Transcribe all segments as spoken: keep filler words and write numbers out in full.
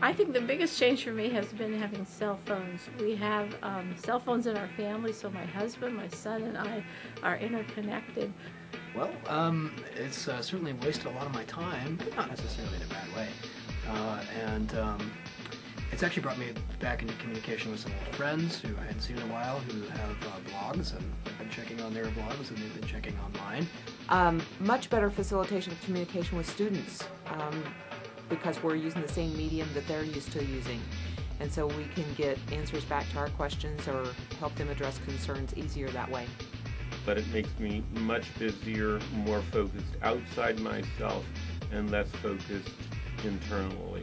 I think the biggest change for me has been having cell phones. We have um, cell phones in our family, so my husband, my son, and I are interconnected. Well, um, it's uh, certainly wasted a lot of my time, but not necessarily in a bad way. Uh, and um, it's actually brought me back into communication with some old friends who I hadn't seen in a while, who have uh, blogs, and I've been checking on their blogs, and they've been checking online. Um, much better facilitation of communication with students, um, because we're using the same medium that they're used to using. And so we can get answers back to our questions or help them address concerns easier that way. But it makes me much busier, more focused outside myself, and less focused internally.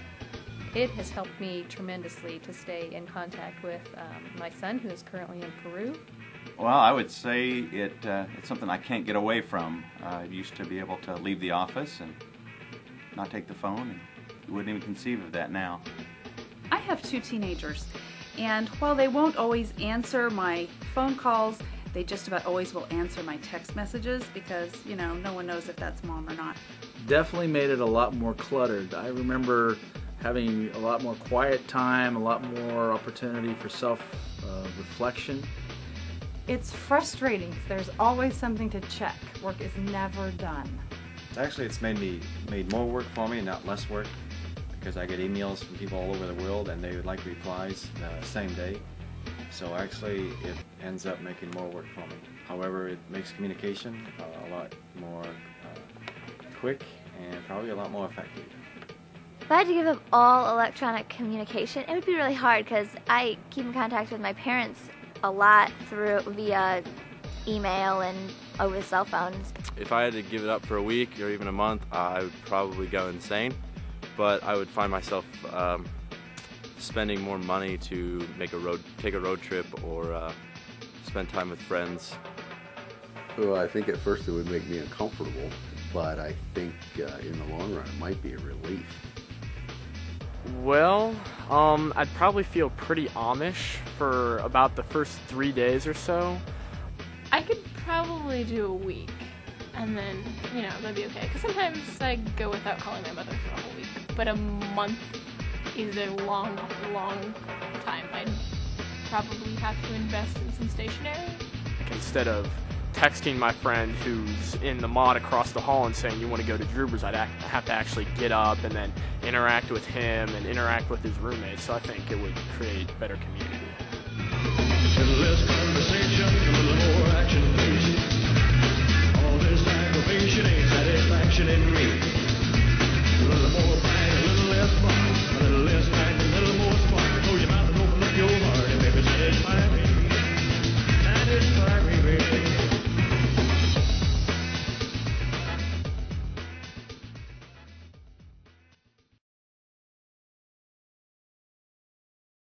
It has helped me tremendously to stay in contact with um, my son, who is currently in Peru. Well, I would say it, uh, it's something I can't get away from. Uh, I used to be able to leave the office and not take the phone, and you wouldn't even conceive of that now. I have two teenagers, and while they won't always answer my phone calls, they just about always will answer my text messages because, you know, no one knows if that's mom or not. Definitely made it a lot more cluttered. I remember having a lot more quiet time, a lot more opportunity for self-reflection. Uh, it's frustrating because there's always something to check. Work is never done. Actually, it's made me made more work for me, not less work, because I get emails from people all over the world and they would like replies the same day. So actually, it ends up making more work for me. However, it makes communication uh, a lot more uh, quick and probably a lot more effective. If I had to give up all electronic communication, it would be really hard because I keep in contact with my parents a lot through via email and over cell phones. If I had to give it up for a week or even a month, uh, I would probably go insane, but I would find myself um, spending more money to make a road, take a road trip or uh, spend time with friends. Well, I think at first it would make me uncomfortable, but I think uh, in the long run it might be a relief. Well, um, I'd probably feel pretty Amish for about the first three days or so. I could probably do a week, and then, you know, that'd be okay. Because sometimes I go without calling my mother for a whole week. But a month is a long, long time. I'd probably have to invest in some stationery. Like instead of texting my friend who's in the mod across the hall and saying, you want to go to Drubers, I'd act, have to actually get up and then interact with him and interact with his roommates. So I think it would create better community.